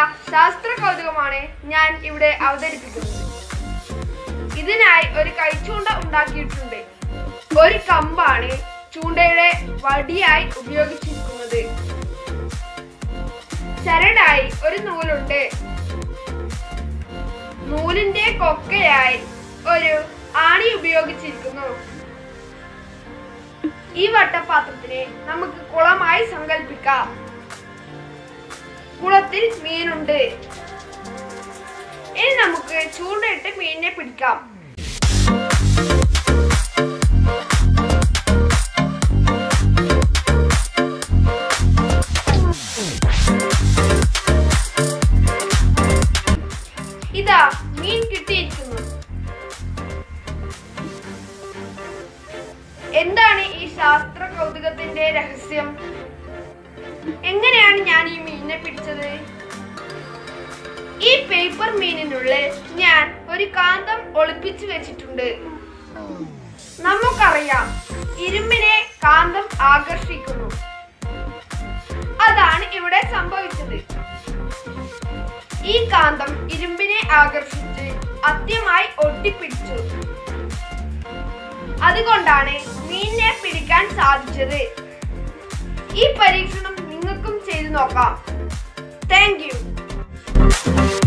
ശാസ്ത്ര കൗതുകമാണ് ഞാൻ ഇവിടെ അവതരിപ്പിക്കുന്നത്. ഇതിനായി ഒരു കൈച്ചൂണ്ട ഉണ്ടാക്കിയിട്ടുണ്ട്. ഒരു കമ്പാണ് ചൂണ്ടയുടെ വടിയായി ഉപയോഗിച്ചിരിക്കുന്നത്. ചരടായി ഒരു നൂലുണ്ട്. നൂലിന്റെ കൊക്കയായി ഒരു ആണി ഉപയോഗിച്ചിരിക്കുന്നു. ഈ വട്ടപാത്രത്തിനെ നമുക്ക് കുളമായി സങ്കല്പിക്കാം. കുളത്തിൽ മീനുണ്ട്. ഇനി നമുക്ക് ചൂണ്ടയിട്ട് മീനിനെ പിടിക്കാം. ഇതാ മീൻ കിട്ടിയിരിക്കുന്നു. എന്താണ് ഈ ശാസ്ത്ര കൗതുകത്തിന്റെ രഹസ്യം? എങ്ങനെയാണ് ഞാൻ ഈ മീനിനെ പിടിച്ചത്? ഈ പേപ്പർ മീനിനുള്ളിൽ ഞാൻ ഒരു കാന്തം ഒളിപ്പിച്ചു വെച്ചിട്ടുണ്ട്. നമുക്കറിയാം, ഇരുമ്പിനെ കാന്തം ആകർഷിക്കുന്നു. അതാണ് ഇവിടെ സംഭവിച്ചത്. ഈ കാന്തം ഇരുമ്പിനെ ആകർഷിച്ച് ആദ്യമായി ഒട്ടിപ്പിടിച്ചു. അതുകൊണ്ടാണ് മീനിനെ പിടിക്കാൻ സാധിച്ചത്. ഈ പരീക്ഷണം നിങ്ങൾക്കും ചെയ്തു നോക്കാം. Thank U.